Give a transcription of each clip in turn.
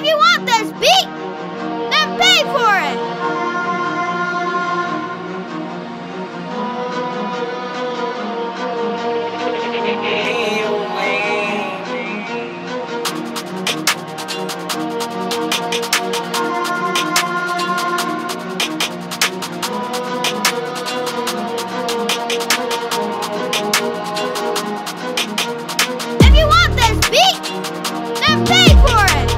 If you want this beat, then pay for it. If you want this beat, then pay for it.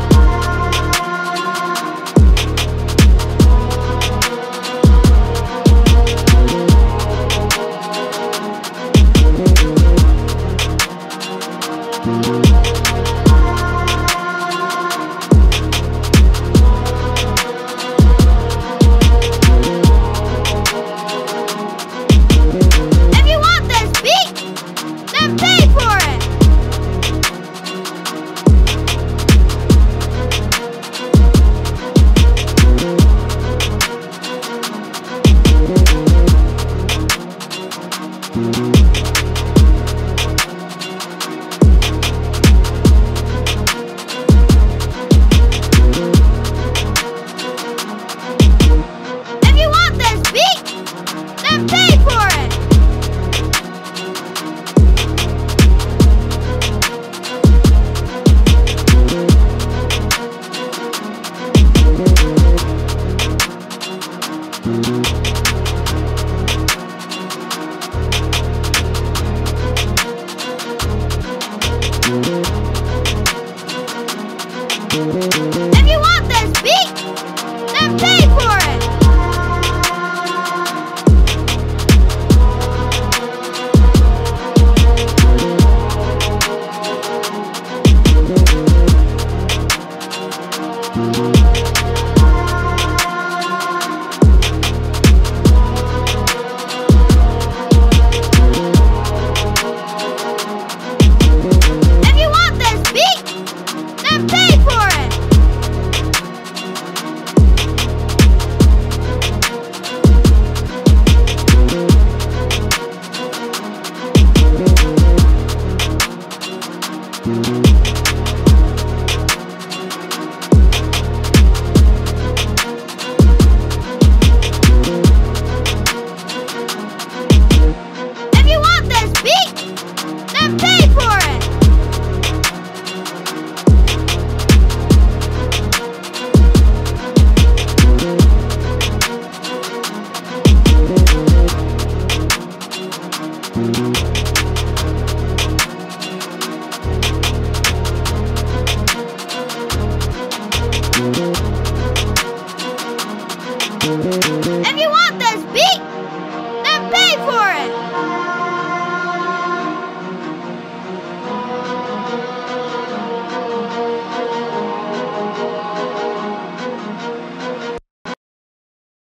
If you want this beat, then pay for it. If you want this beat, then pay for it. If you want this beat, then pay for it. If you want this beat, then pay for it. If you want this beat, then pay for it. If you want this beat,